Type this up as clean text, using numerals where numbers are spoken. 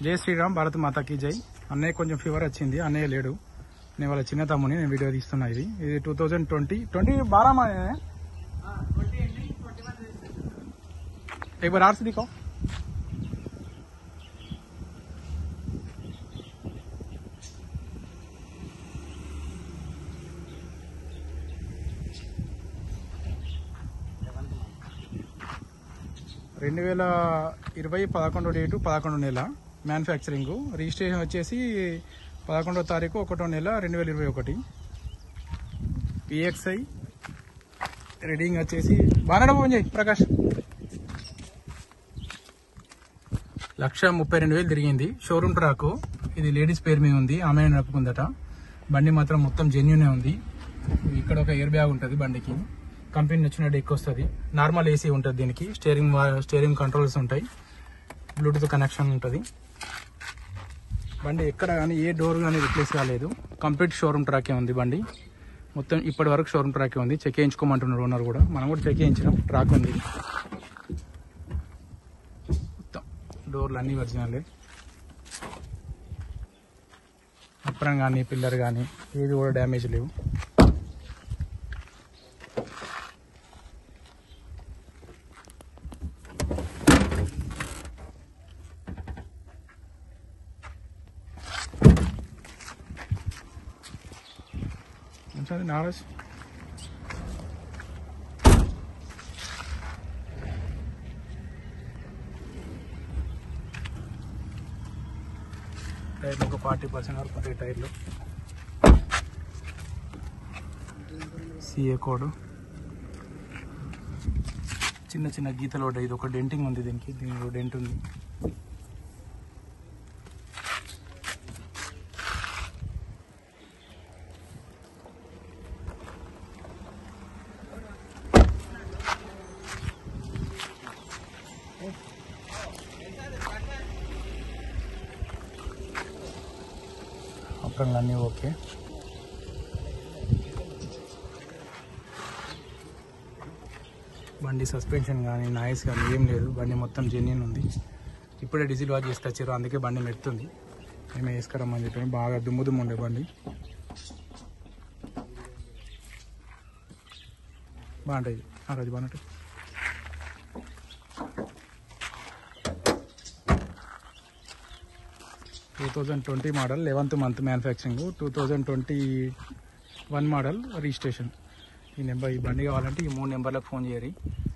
జై శ్రీరామ్, భారత్ మాతాకి జై. అన్నయ్య కొంచెం ఫీవర్ వచ్చింది, అన్నయ్య లేడు. నేను వాళ్ళ చిన్న తమ్ముని నేను వీడియో తీస్తున్నా. ఇది 2020 12 में है. एक बार आर से दिखाओ. రెండు 2020 11 డేటు 11 నెల మ్యానుఫ్యాక్చరింగ్. రిజిస్ట్రేషన్ వచ్చేసి 11వ తారీఖు 1వ నెల 2021. పిఎక్స్ఐ రీడింగ్ వచ్చేసి బాగా ఫోన్ చేయి ప్రకాష్. 132,000 తిరిగింది. Showroom track. ఇది లేడీస్ పేరు మీద ఉంది, ఆమె నడుపుకుందట. బండి మాత్రం మొత్తం జెన్యూనే ఉంది. ఇక్కడ ఒక ఎయిర్ బ్యాగ్ ఉంటుంది బండికి. కంపెనీ నచ్చిన డెక్ వస్తుంది. నార్మల్ ఏసీ ఉంటుంది దీనికి. స్టీరింగ్ కంట్రోల్స్ ఉంటాయి. బ్లూటూత్ కనెక్షన్ ఉంటుంది. బండి ఎక్కడ కానీ ఏ డోర్ కానీ రిప్లేస్ కాలేదు. కంప్లీట్ షోరూమ్ ట్రాకే ఉంది బండి మొత్తం. ఇప్పటి వరకు షోరూమ్ ట్రాకే ఉంది. చెక్ చేయించుకోమంటున్నారు ఓనర్ కూడా. మనం కూడా చెక్ చేయించినాం. ట్రాక్ ఉంది మొత్తం. డోర్లు అన్నీ ఒరిజినలే. అప్రం కానీ పిల్లర్ కానీ ఏది కూడా డ్యామేజ్ లేవు. నారాజ్ టైర్లు ఒక 40% వరకు ఉంటాయి టైర్లు. CA code. చిన్న చిన్న గీతలు ఉంటాయి. ఇది ఒక డెంటింగ్ ఉంది దీనికి డెంట్ ఉంది. అన్నీ ఓకే. బండి సస్పెన్షన్ కానీ నాయిస్ కానీ ఏం లేదు. బండి మొత్తం జెన్యూన్ ఉంది. ఇప్పుడే డీజిల్ వాష్ చేసి తెచ్చారు, అందుకే బండి మెడుతుంది. మేము వేసుకురమ్మని చెప్పాము. బాగా దుమ్ము ఉండే బండి. బాగుంటుంది ఆ రోజు బాగుంటుంది. (2020) model, 11th month manufacturing. 2021 model registration. ఈ బండి కావాలంటే ఈ 3 నెంబర్లకు ఫోన్ చేయరు.